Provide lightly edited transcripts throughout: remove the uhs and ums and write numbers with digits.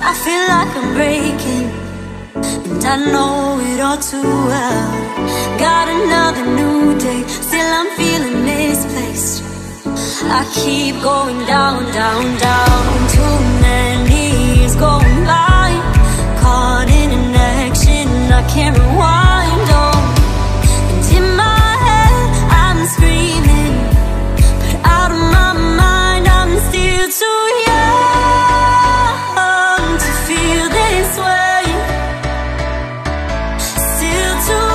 I feel like I'm breaking, and I know it all too well. Got another new day, still I'm feeling misplaced. I keep going down, down, down. Too many years going by, caught in an action I can't rewind. Oh, and in my head I'm screaming, but out of my mind I'm still too young to feel this way. Still too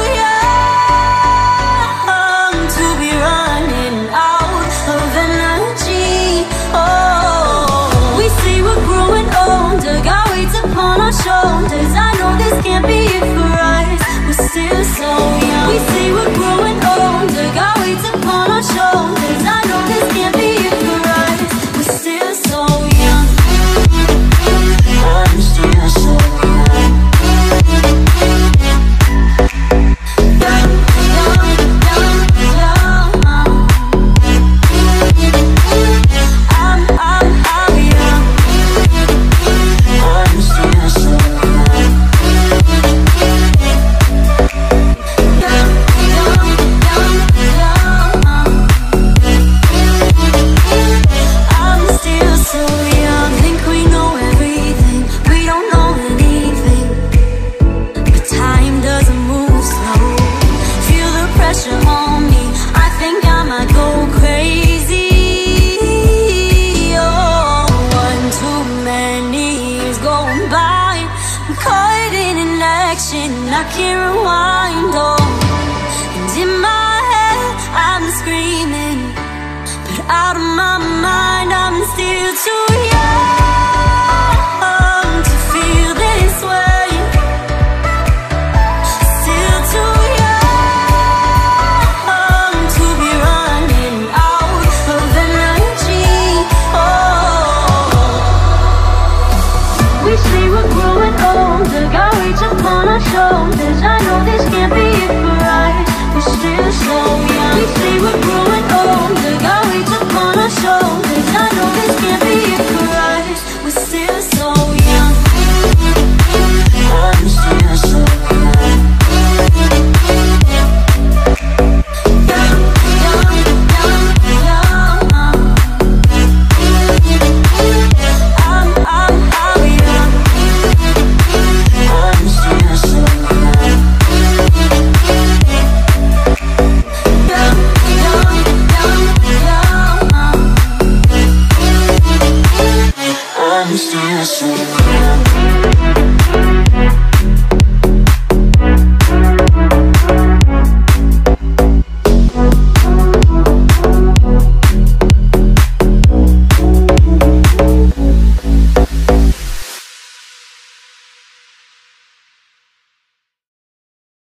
young to be running out of energy. Oh, we say we're growing older, got weights upon our shoulders. I know this can't be it for us, we're still so young. We say we're growing older, got weights upon our shoulders. I know this can't be it for us, we're still so young. I'm still so young. Young, young, young, young. I'm young. I'm still so young. Young, young, young, young. I'm still so young. Think we know everything, we don't know anything. But time doesn't move slow. Feel the pressure on me, I think I might go crazy. Oh, one too many years going by, I'm caught in an action I can't rewind. Oh, and in my head I'm screaming, but out of my mind I'm still too young to feel this way. Still too young to be running out of energy. Oh, we say we're growing older, got weights upon our shoulders. I know this can't be it for us, we're still so young. We say we're growing older, got weights upon our shoulders. I know this can't be it for us, we're still so young. I'm still so young. Young, young, young, young. I'm young. I'm still so young. Young, young, young, young. I'm still so young.